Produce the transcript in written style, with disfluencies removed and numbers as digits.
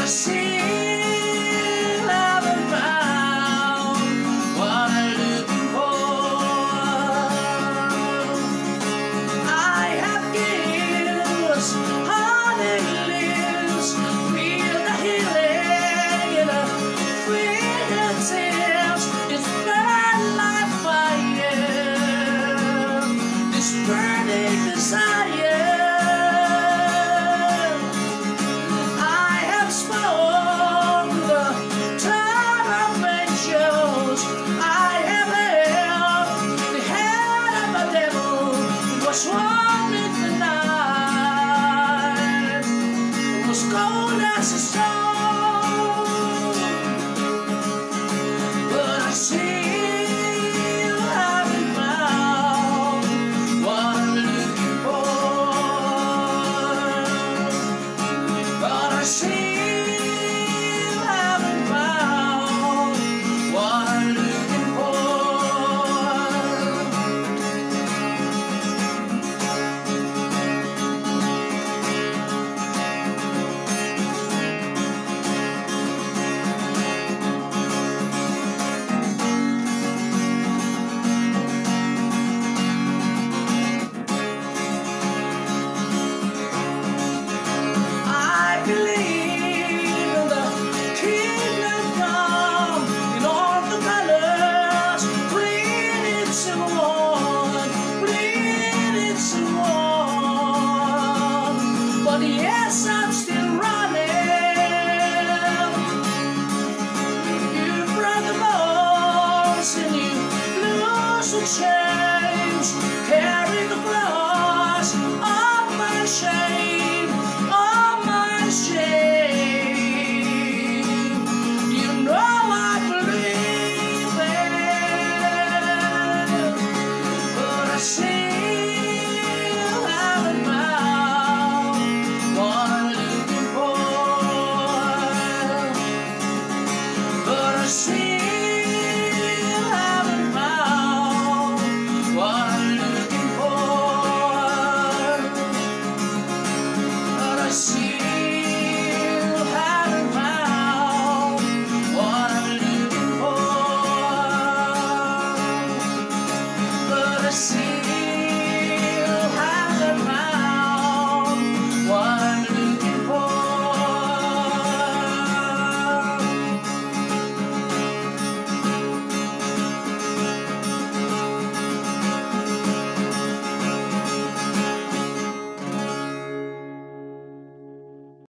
still haven't found what I'm looking for. I have gills, honey lips, feel the healing in the fingertips. It's burning like fire, this burning desire. What's wrong with the night? It was cold as a stone, but I still haven't found what I'm looking for. But I still haven't found what I'm looking for. Yes, I'm still running. You break the bones and you lose the change.